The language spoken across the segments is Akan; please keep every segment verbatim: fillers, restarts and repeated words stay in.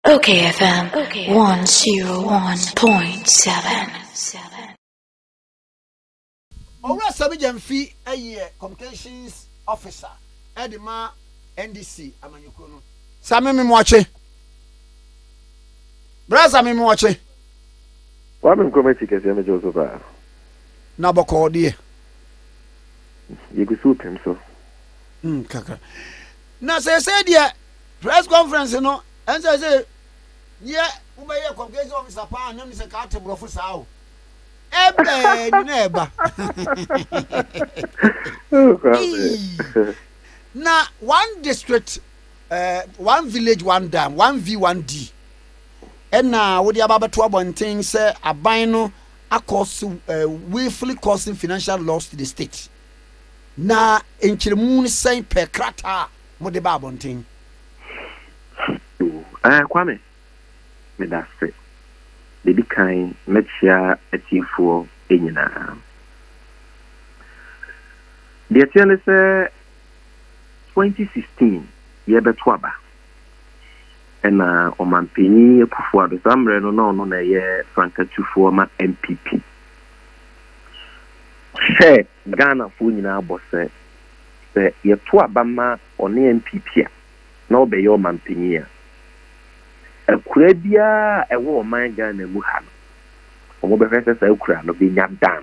Okay, F M. Okay. one oh one point seven. Ora sabi jamfi eye communications officer Edima N D C amanyuko no. Sami mi moache. Braza mi moache. Wa me komiti kese me Joseph a. Na boko die. Yegu tem so. Hmm kaka. Na say say dia press conference no, and say say yeah, ube ye communications officer pa na mi se ka te brofo sa o. Ebe ni na eba. Now one district, uh, one village, one dam, one V, one D. And now with the about two abundant say a bino a cost uh, willfully causing financial loss to the state. Na in Chilmoon saying per crata mo de babonting. Ah, Kwame, me that's it. They be kind, make sure a team for Enina. The attendant is twenty sixteen, year betwaba. And uh, Oman Penny, Kufua, the Zamre, no, no, no, year Franca to former M P P. Say, Ghana, Funina, boss, say, ye Tuabama on the M P P. No, be your man Penny. A crabia, a woman, Ghana, Muhan. Or professors, a crab, no being dam.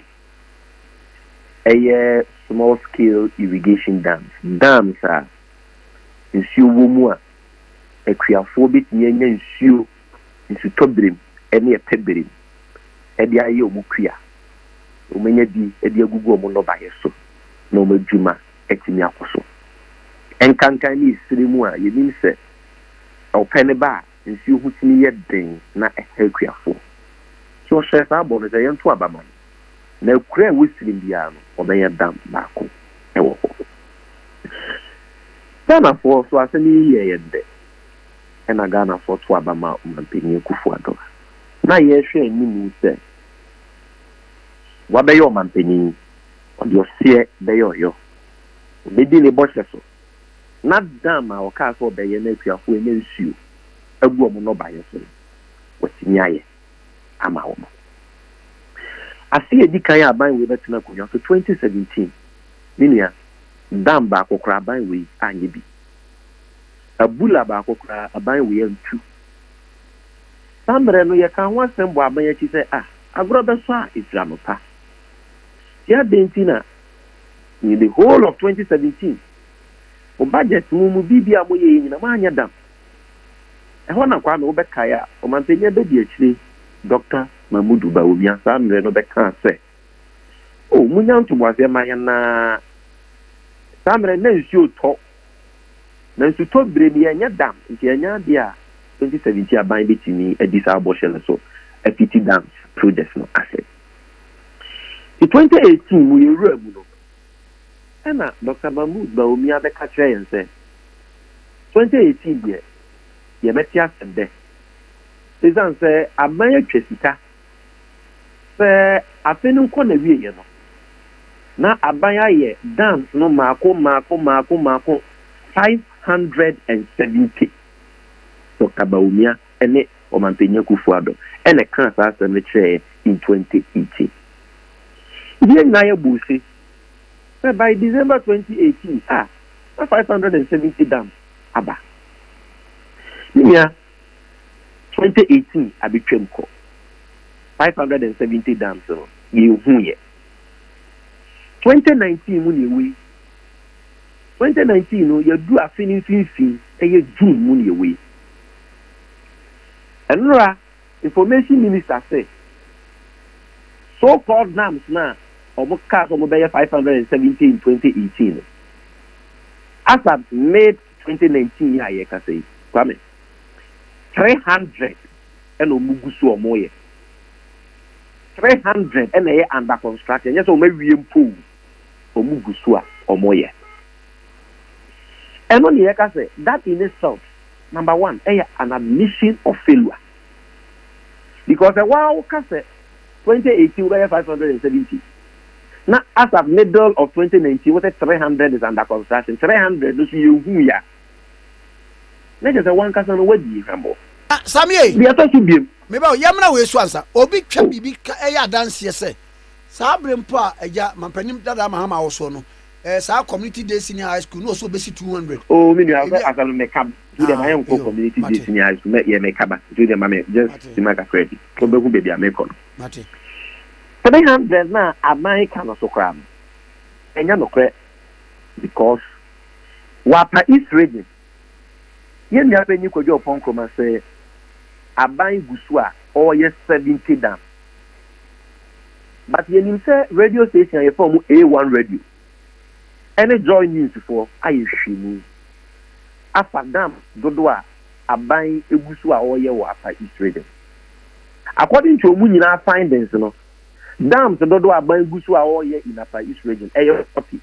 A small scale irrigation dams. Dams are in Siwumua, a creaphobia, and Siu, into Tobrim, and near Pebrim, and the Ayo Mukia. Umenya di, a dear Google Monobayaso, no Majuma, Etimiacoso. And Kankani Silimua, you mean, say, or Peneba. And see who's near thing, not a hell for. So, Chef Abon is a young Twabaman. Now, cray whistling the arm, or may have done Marco. Ghana for so as a year and day. And a Ghana for Twabama, Mampini Kufuado. Now, yes, she mean say, what be your Mampini? Or your seer, be your yo. Maybe the boss, not damn our castle by your neck, who may you. A woman no by yourself. What's in Yaye? I'm a woman. I see a decaya buying with Betinaco to twenty seventeen. Minia, damn back or crab buying with Anyibi. A bulla back or crab a buying with him too. Somebody no ya can once and why by she say, ah, a brother saw is Ramapa. Ya dentina in the whole of twenty seventeen. O budget mumu bibi amoye in a mania dam. I want to come over Kaya, or Mantegna baby actually, Doctor Mamudu Baubia, Sam Renobe can't say. Oh, Munyan to was a Mayana Sam Renan, you talk. Then to talk Brady and your dam, in Tiana, dear, twenty seventeen, by between me a disarbotion so a pity dams, projects no asset. In twenty eighteen, we were and Doctor Mahmoud Baumia the catcher and said, twenty eighteen, dear. Ye metia sende. Season say amaya twesika. Say afenu ko na wie ye no. Na abaya ye dance no mako mako mako mako five hundred seventy. So kabaumia ene Omanpenya Kufuado ene kan sa asem che in twenty eighteen. Ye na ye busi. Say by December twenty eighteen, ah, five hundred seventy dams aba. Yeah, twenty eighteen, I became called five hundred seventy dams. You who twenty nineteen, when you wait. twenty nineteen, you do a finishing fee, and you do money away. And Ra, information minister said, so called dams now, or cars of mobile five hundred seventy in twenty eighteen. As of May twenty nineteen, I can say, come three hundred and Omugusu or Moye. three hundred and a under construction. Yes, or maybe pool or Mugusua or Moye. And only I can say that in itself, number one, an admission of failure. Because a wow, cassette twenty eighteen, we have five hundred seventy. Now, as of middle of twenty nineteen, what three hundred is under construction. three hundred is you who ya. Let us one cousin, what do you remember? Samie bi ato so biem me ba yamna we so ansa obi twa bibi e ya dance se sa brempo a eja mampanim dada mahama wo so no eh sa community day senior high school no so be two hundred oh me you asalu me kam to dem ayen ko community day senior high school me ye me kaba to dem ma me just to make a credit ko be ku be bia me ko no mate three hundred na aban ka no so kram enya no kre because wapa East region ye mi apenyi ko jo pon kroma say aban gusu a or yes seventy dam but ye nim say radio station ye form A one radio any joy news for aye hwini afa dam dodo a aban egusu a or ye wapa East region according to omu nyina findings no dams dodo aban egusu a or ye in Upper East region e forty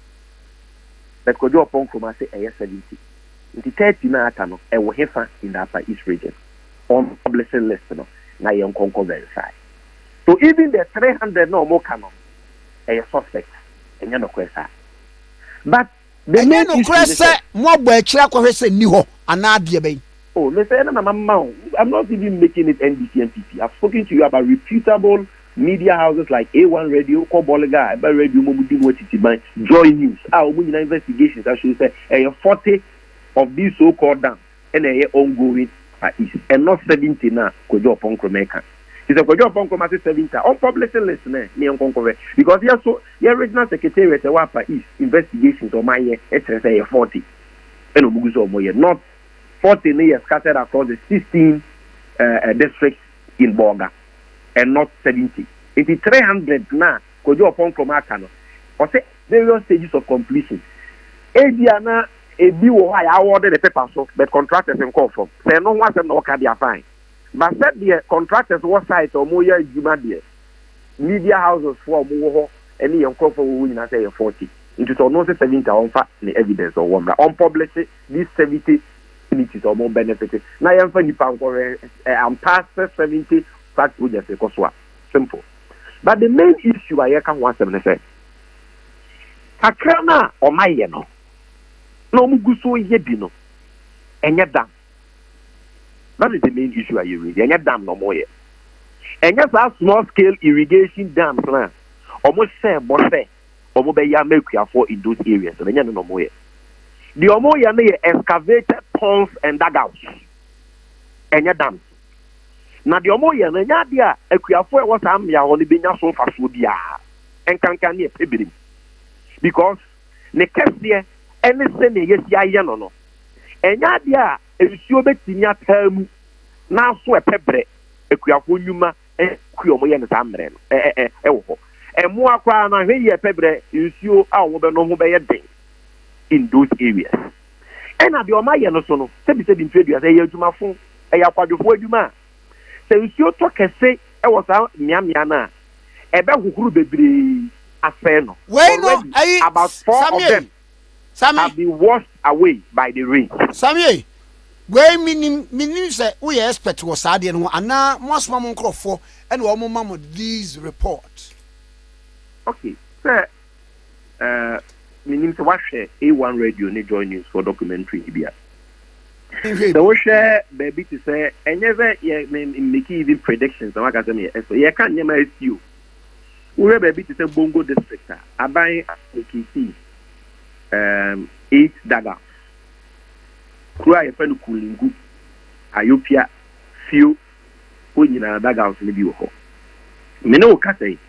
but ko jo pon kroma say e seventy the thirty na ata no e wo hefa in the Upper East region on publishing list no na ye nkonko verify so even the three hundred no more canon e suspect enya no kwesa but the main no kwesa mo agbo a kira ko hwese ni ho ana de be oh me say na mama I'm not even making it N B C N P P I've spoken to you about reputable media houses like A one Radio, Kobolega, Eba Radio, Momudi Motitiban, Joy News. Ah, Omunina investigations actually say a forty of these so-called dams and a ongoing uh, is and not seventy now. Kojo Ponkromeka. It's a Kojo Ponkroma seventy. On publishing list, ne, ne on because yeah, so the original secretariat at Wapa is investigations on my year. It's a forty. And Omuguzo Moye, not forty years scattered across the sixteen uh, uh, districts in Boga. And not seventy. It is three hundred now. Kojo upon Kromakano. Or say various stages of completion. Ediana, a bill I awarded the paper so, but contractors and call for. Say no one no can be fine. But said the contractors what site or Moya Jumadia. Media houses for Moho, any young call for win I say forty. It is almost seventy on fact the evidence or one. Unpublished, this seventy units or more benefited. Now I'm funny pound I'm past seventy. Simple. But the main issue I can want to say, Kakrana or my yeno, no muguso yedino, and yet dam. That is the main issue I read, and yet dam no more yet. And yes, our small scale irrigation dams, almost say, Bosse, or Mobeya Melkia for in those areas, and then no more yet. The Omoya excavated ponds and dugouts, and yet dams. Na de omo ye na nya de a akuafo e wo sam ya ho ne benya so faso bia enkankan ne pebirim because ne kese ene se ne yesi aye no no enya de a ensuo betinya tamu na so e pebre akuafo nyuma e ku omo ye ne samre no e e e wo ho emo akwa na hwe ye pebre ensuo a wo be no ho be ye den in those areas ena de omo ye no so no se bi se bi ntwedu ase ye adwuma fo e ya kwadwofo adwuma se you to kese e was out miamia na ebe hukuru bebre afe no about four Sammy, of them Sammy, have been washed away by the rain. Sammy, we minim minim say we expect was ade no ana most mama nkrofo and we mama these reports. Okay, sir. Uh minim say what share A one Radio ne join news for documentary here. So we share baby to say and never make even predictions and what I say so you can't never you we baby to say Bongo district I buy A K C um eight daga kura ye fenu kulingu ayopia few onyina daga house ne bi wo ho me no ka say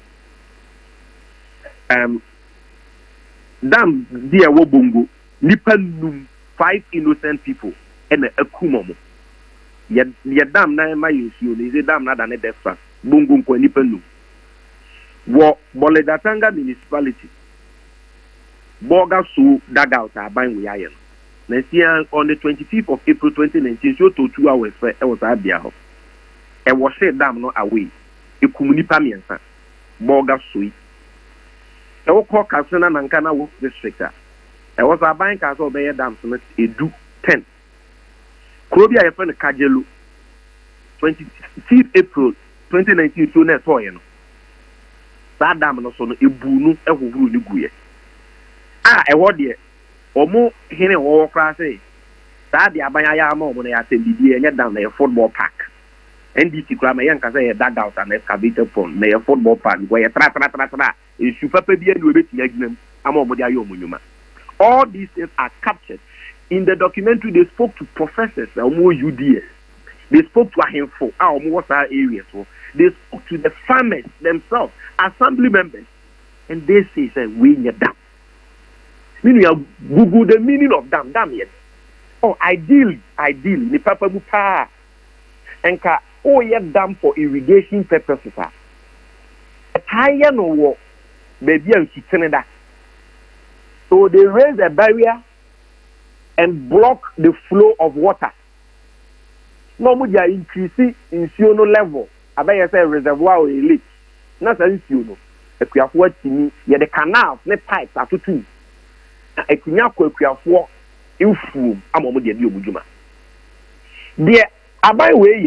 um dam dia wo Bongo nipa num five innocent people and a kumomo. Yet, dam na my issue is a dam not an edefra. Bungun Quenipenu. War Boledatanga municipality. Boga Su Dagouts are buying with iron. Next year on the twenty-fifth of April twenty nineteen, so to two hours for I was at the house. And was said dam not away. A Kumunipamiansa. Boga Sui. I will call Casana Nankana Wolf District. I was a buying castle by a dam summit a do ten. Krobia ye friend Kajelu twenty-fifth April twenty nineteen so na so ye no sa dam no so no ebunu ehohuru ni guye ah e wo de omo hene wo kra say saa de abanya ya ama omo na ya tembidi enye down na football park N D C kura me yan ka say dug out and excavator pond na football park where you tra tra tra tra e su papa bi enu ebeti aginam ama omo de ayo omunyuma. All these things are captured in the documentary. They spoke to professors omo U D S. They spoke to ahemfo ah omo was our areas so they spoke to the farmers themselves, assembly members, and they say say we need dam. Meaning you Google the meaning of dam dam yet. Oh, ideally, ideally, the papa mu pa enka oh yet dam for irrigation purposes. A higher no wo baby and Canada. So they raise a barrier and block the flow of water. No more increasing in no level. Abaya say reservoir or lake. Not an issue. If you have what you the canals, the pipes are to two. A kunyako if you have what you fool, I'm on the Yumujuma. Dear Abay way,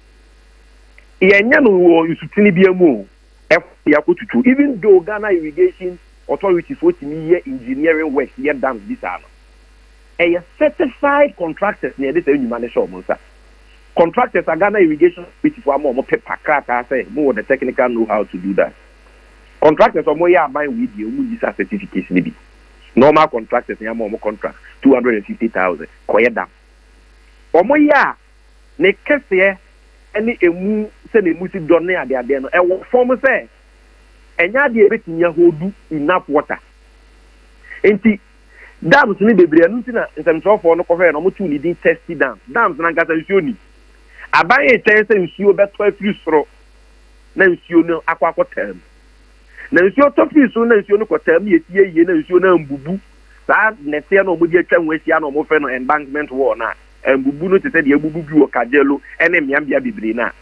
Yanyano, you should be a move. Even though Ghana irrigation authorities what me engineering work here done this hour. A certified contractors near this human show, Monsa. Contractors are Ghana irrigation, which is one more paper crack. I say more the technical know how to do that. Contractors are more yeah buying with you, who this certification maybe. Normal contractors, yeah, more contract two hundred and fifty thousand. Quiet down. Or more yeah, ne kese any emu send a music done near the adeno. And what former say, and ya the bit in your hold enough water. And see, dams need the brain in terms of no cover and almost two needing testy dams. Dams and I got a uni. I buy a chance and you bet twelve years through. Now you know aqua term. Now you top you soon as you know what term ye ye ye you know bubu. That netia no mudia can waste ya no more embankment war na and bubu no to say the bubu or cajelo and em yambia bibrina.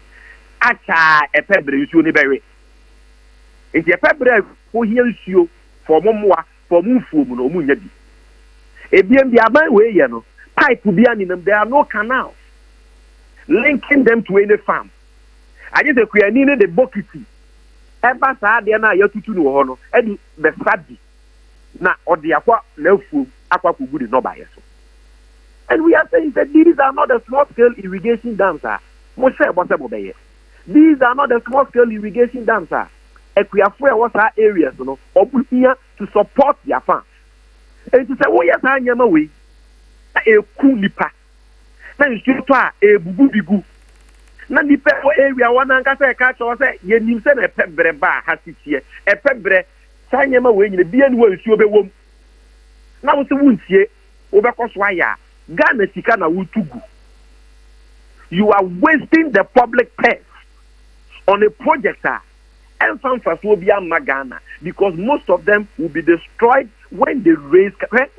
Acha a pebre you ni berry. It's a pebre who hears you for momoa for mufu no munyadi. A B M the abai way no pipe will be an in them. There are no canals linking them to any farm. I just say we need the bokiti. Ever sad there na yatutu no hono. Edi the sadi na odi akwa lefu akwa kugu no buy so. And we are saying that these are not the small scale irrigation dams. Mo say possible be. These are not the small scale irrigation dams. Equiafo was our areas no obu here to support their farms. And to say oh yes anyama we e ku nipa. Na nsuo to a e bubu bigu na nipa area wana nka say ka cho say ye nim say na pebre ba ha titie e pebre sanyema we nyine bia ni wa nsuo be wom na wo se wuntie wo be koso aya Ghana sika na wutugu. You are wasting the public purse on a project and some first will be a Ghana because most of them will be destroyed when they raise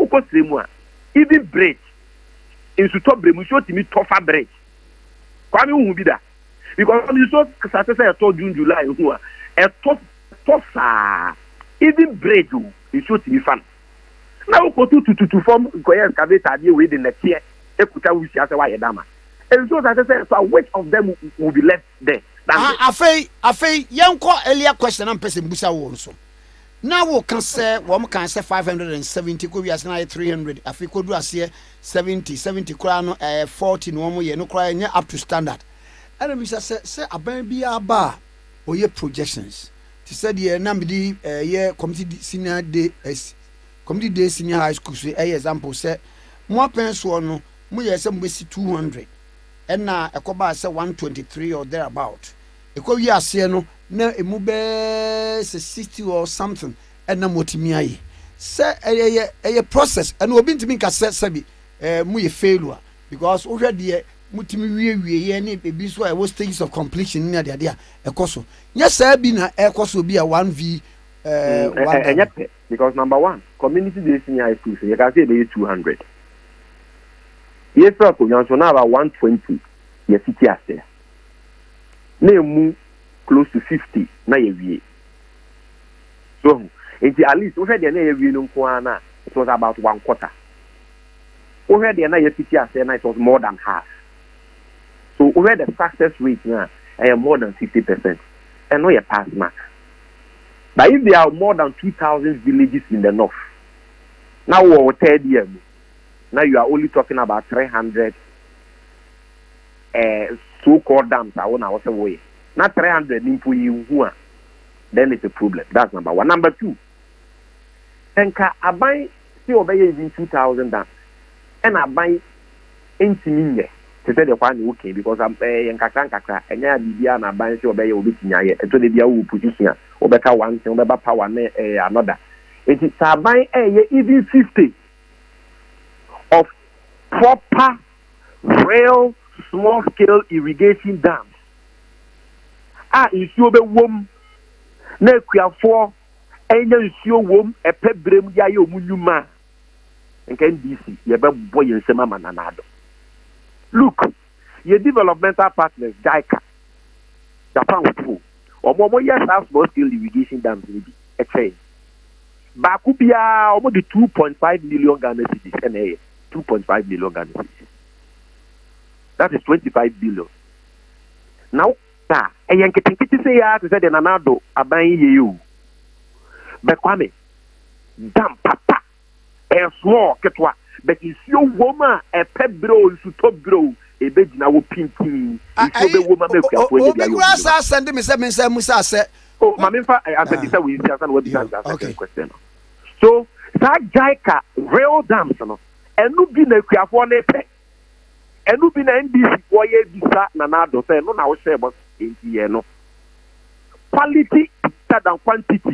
even bridge. In Suto Bremusho to me tougher bridge. Kwame won't be that. Because you saw Saturday I told June, July, who are a tough tougher even bridge is sure to be fun. Now go to to to form Koya Scavata within the tier, Ekuta wish as a wire dama. And so that I said, so which of them will be left there? I say, I say, young call earlier question and person Busa also. Now we can say one can say five hundred and seventy could be as now three hundred. If we could do as here seventy, seventy crown, uh, forty no more, no crying up to standard. And we say, say, a baby a bar or your projections. To say the number the year committee senior day as committee day senior high school, say, a example, say, more pens one, more yes, some two hundred. And now a coba say one twenty three or thereabout. A co ya say no. Na emube se sixty or something and na motimiaye say eh eh process and obi ntimi ka say sabi eh mu ye failure because ohwe de mutimi wie wie ye na ebi so e was stages of completion na de de ekoso nya say bi na ekoso bi a one v eh one because number one community day senior high school you can say be two hundred yes sir ko nyanso na about one twenty ye city after na mu close to fifty na yewie. So, it's at least we had the na yewie no kwana, it was about one quarter. We had the na yefiti as it was more than half. So we had the success rate now uh, more than fifty percent. And no a pass mark. But if there are more than two thousand villages in the north, now we're third year. now you are only talking about three hundred uh, so-called dams. I want to say way. Not three hundred nimpo you then it's a problem. That's number one. Number two, and I buy still obey even two thousand dams, and I buy into to say the one okay because I'm paying kakran kakra and ya bibia na ban so obey obi tinya e to de bia wo position obeka one thing obeba power na another. It is a buy even fifty of proper real small scale irrigation dams. Ah, isuo be wom na akuafo enya isuo wom epebrem ya ye omunyuma nkan D C ye be boy nsema mananado. Look, your developmental partners JICA Japan people omo mo yes have small scale irrigation dams maybe a chain baku bia omo the two point five million Ghana cedis and a two point five million Ghana cedis. That is twenty-five billion. Now ta e yen kitinkiti say ya to say the nanado aban ye you be kwame dam papa e small ketwa but if you woman a pet bro to top bro a bed now pinky if you woman make your point the grass send me seven say musa say oh mamimfa I answer this we answer what the answer question so that JICA real dams no enu bi na akuafo na pe enu bi na N D C wo ye bisa na na do say no na wo share but enti no quality better than quantity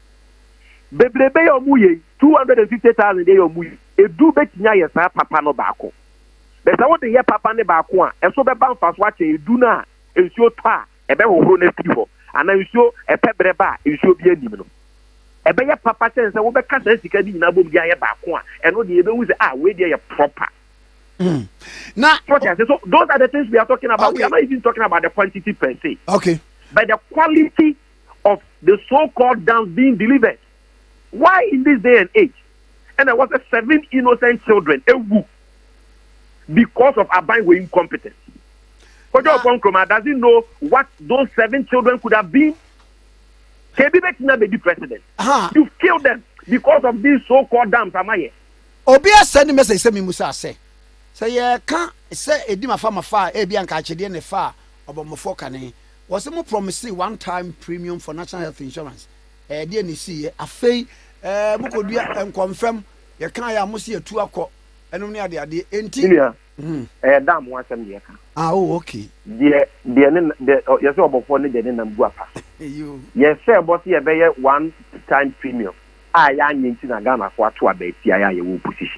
bebrebe yo mu ye two hundred fifty thousand dey yo mu edu betinya ye sa papa no baako be sa wo de ye papa ne baako a eso be ban faso ache edu na ensuo to a ebe hohoro na fi ho ana ensuo epebre ba ensuo bi anim no ebe ye papa chen se wo be ka sa sika di nyina bom dia ye baako a eno de ebe wu se ah we dey ye proper. Mm. Now, okay. So those are the things we are talking about. Okay. We are not even talking about the quantity per se. Okay. But the quality of the so-called dams being delivered. Why in this day and age? And there was a seven innocent children, a woo, because of Aban were incompetent. Kojo Okonkroma doesn't know what those seven children could have been. Kebi Betina be the president. Uh-huh. You've killed them because of these so-called dams, Amaye. Obia send message say me Musa say. Say ye can say edi mafa mafa e bia nka achede ne fa obomofo kane. Was mo promise one time premium for national health insurance. Eh de ni si afei eh mo kodua en confirm ye kan ya mo si etu akọ enum ne ade ade enti mhm eh dam ho asem ye kan. Ah oh okay. De de ne de ye say obofo ne de ne nam bu apa. You ye say boss ye be ye one time premium. Ah ya nyenti na Ghana for ato abeti ya ye wo position.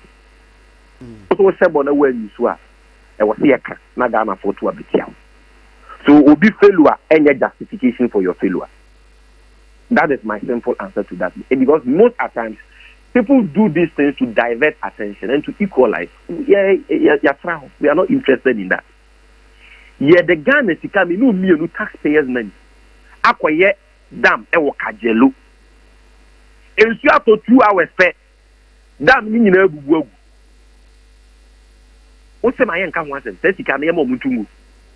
So sebo na we nisu a e wo se yeka na Ghana for to abetia. So obi failure any justification for your failure. That is my simple answer to that. And because most at times people do these things to divert attention and to equalize. Yeah, yeah, yeah, we are not interested in that. Yeah, the Ghana sika me no me no taxpayers money. Akoye dam e wo kajelo. Ensu ato two hours fe. Dam ni nyina ebubu agu. O se ma ye nka ho asem, se sika na ye mo muntungu.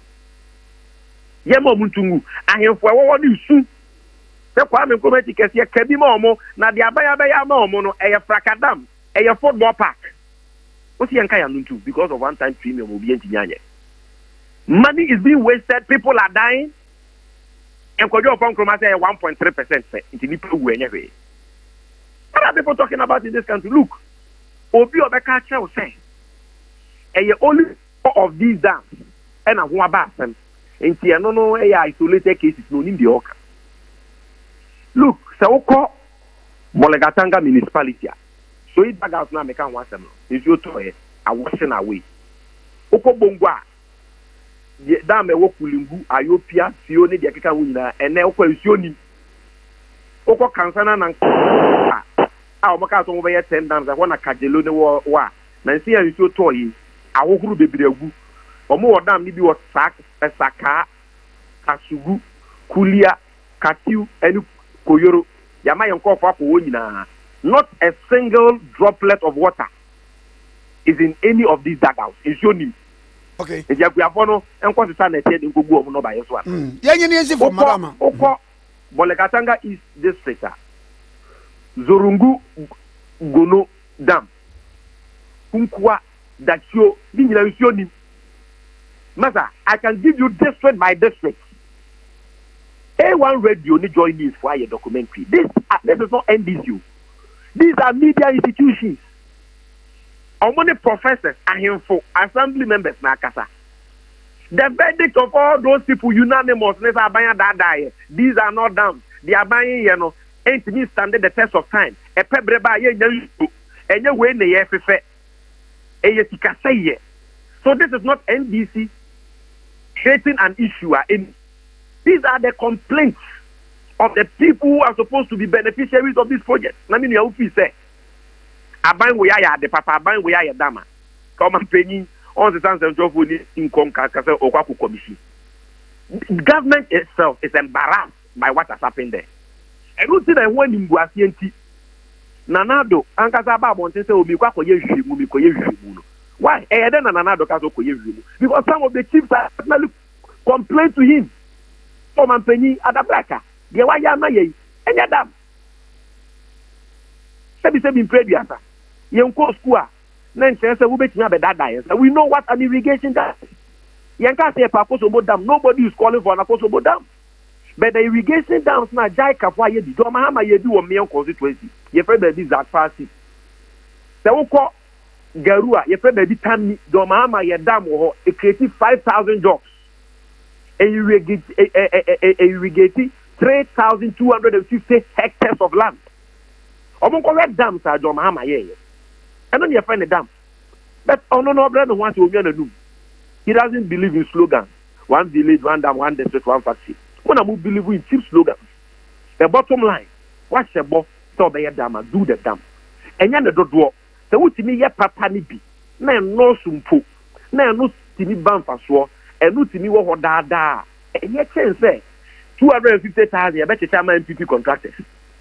Ye mo muntungu, ahemfo e wo ni su. Se kwa me komati kese ye kabi ma omo na de abaya abaya ma omo no e ye frakadam, e ye football park. O se ye nka ya nuntu because of one time premium obi entinya. Money is being wasted, people are dying. And Kojo Okonkroma say one point three percent say into nipa wu enye. What are people talking about in this country? Look, Obi Obeka Chel say e only four of these dams and a ho aba asem. Enti no no e isolated cases no nim the oka. Look, se woko Molegatanga municipality. So it bag out na make an wasem no. If you to e a washing away. Oko Bongwa dam e wo Kulimbu Ayopia Fio ne de keka wo nyina ene okwa nsuo ni. Oko kansana na a omaka so mo be ten dams a wona kajelo ne wo wa na nsi ya nsuo to yi awohuru bebre agu omo wo dam ni bi wo sak esaka kasugu kulia katiu eni koyoro yama yenko fa ko wo nyina not a single droplet of water is in any of these dugouts nsuo ni. Okay. If you have no, and quite a net in Gugu no by as well. Yanyan for Madama. Oko Molegatanga East District. Zorungu Gono Dam. Kunkwa that show the Master, I can give you district by district. A one radio need join this for a documentary. This uh, this is not N D C U. These are media institutions. How many professors are here for assembly members Nakasa? The verdict of all those people unanimous. These are not dams. They are buying, you know, ain't me standing the test of time. A pebreba ye and you win the F F A. So this is not N D C creating an issue. In these are the complaints of the people who are supposed to be beneficiaries of this project. I mean, you have say, "Aban we are the papa, aban we are dama." Come and pay on the chance of food income kasa okwaku commission. Government itself is embarrassed by what has happened there. I don't see that when you go as yenti. Nanado, ankasa ba bonte say obi kwa koye hwemu mi koye hwemu. Why? Eh, then Nanado kaso koye hwemu. Because some of the chiefs are personally complain to him. Come and penny at the blacker. Ye wa ya na ye. Enya dam. Sebi sebi imprediata. Ye nko school. Na nche se wo betima be dada. We know what an irrigation does. Ye nka say pa Kosobo dam. Nobody is calling for an Kosobo dam. But the irrigation dams na jai kafwa ye di. Do mahama ye di wo me constituency. Ye friend be this at party. Se wo ko Garua, ye friend be Tammi. Do mahama ye dam wo it created five thousand jobs. And irrigate, irrigating three thousand two hundred fifty hectares of land. Omo correct dams are John Mahama ye. And then you find a dam. But oh no no brother wants to do. He doesn't believe in slogans. One village, one dam, one district, one factory. When I believe in cheap slogans. The bottom line, what's the boss so be a dam do the dam. And yan the do the would me ye papa ni bi. Na no sumpo. Na no timi ban faswo. And no to me what da and yet say two hundred and fifty thousand. I bet you tell M P P contractors.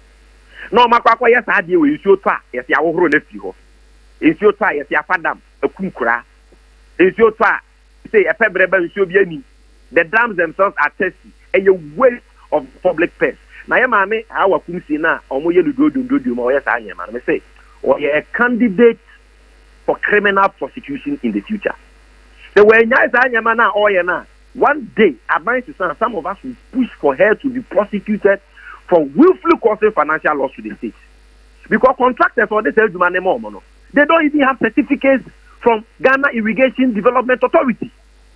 No, my papa, yes, I deal with your try. Yes, I will run you. It's your try. Yes, I fadam a kunkra. It's your try. Say a pebble should be any. The dams themselves are testy and your waste of public purse. Now, mammy, our kumsina or more you do do do more. Yes, I am. I say, or you're a candidate for criminal prosecution in the future. The way Nyasa or Yana, one day, some of us will push for her to be prosecuted for willfully causing financial loss to the state. Because contractors for this money, they don't even have certificates from Ghana Irrigation Development Authority.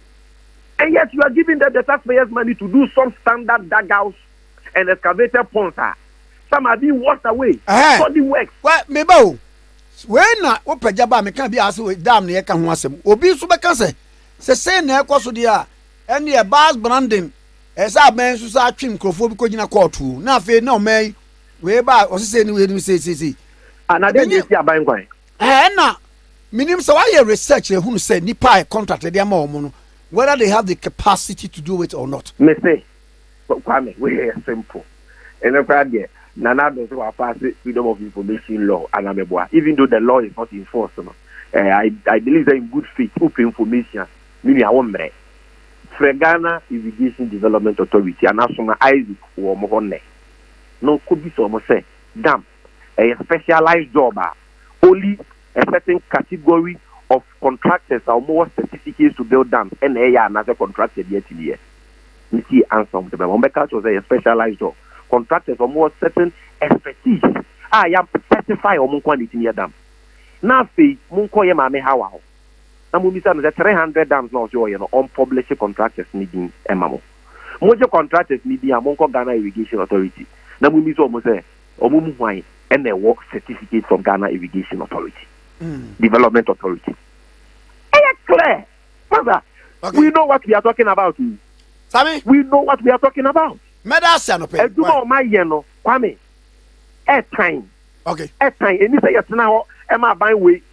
And yet you are giving them the taxpayers' money to do some standard dugouts and excavator ponds. Some are being washed away. For the works. Well, maybe. When na o pejaba me kan bi aso dam ne ka ho asem obi so be kan se se se na ekoso dia ene e bas branding e sa ben so sa atwe mkrofo bi kogina court na afi na o mai we ba o se ni we ni se se se ana de dey see aban kwan eh na minim so why research e hunu say nipa e contract dey ma omo no whether they have the capacity to do it or not. Me say Kwame, we are simple and if I there Nana does not pass freedom of information law and Ameboa, even though the law is not enforced. Uh, I, I believe that in good faith, open information, meaning I want me. Ghana Irrigation Development Authority, and National Isaac or Mohone. No, could be so say, damn, a specialized job, only a certain category of contractors are more certificates to build dams, and they are another contractor yet in the year. You see, answer to them. Omeka was a specialized job. Contractors or more certain expertise. I am certified or more quantity near them. Now, say, Munko Yamame Hawa. And we said that three hundred dams now, you know, unpublished contractors needing a mammo. Most contractors need a Monko Ghana Irrigation Authority. Now we miss almost say, or Mumwine, and their work certificate from Ghana Irrigation Authority, mm. Development Authority. Hey, clear, mother. Okay. We know what we are talking about. Sammy, we know what we are talking about. Medasa no pay. Do not my yeno, Kwame. Air time. Okay. Air time. And you say yes now, am I buying way?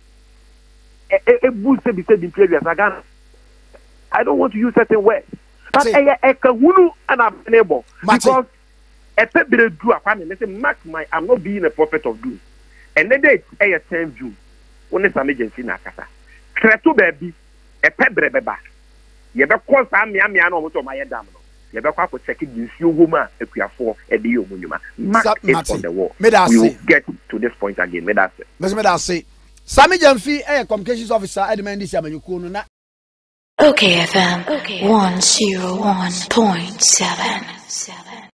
A boost be said in previous again. I don't want to use certain words. But a a kahunu and I'm unable. Because a pet do a family. Let's say, Max, my I'm not being a prophet of doom. And then it's a ten June. When it's an agency Nakasa. Cretu baby, a pet beba. You better call some yammy and my dam. You better go check it. You see, woman, if we are for a deal, Mark it on the wall. We will get to this point again. May that say. May that say. Sami Jamfi eh communications officer Edmund Disi Amanyuku no na O K F M one oh one point seven.